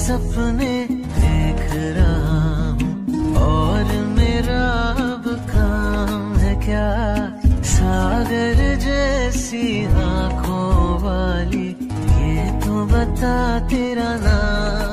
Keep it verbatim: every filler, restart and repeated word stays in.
सपने देख रहा हूँ और मेरा अब काम है क्या। सागर जैसी आंखों वाली ये तो बता तेरा नाम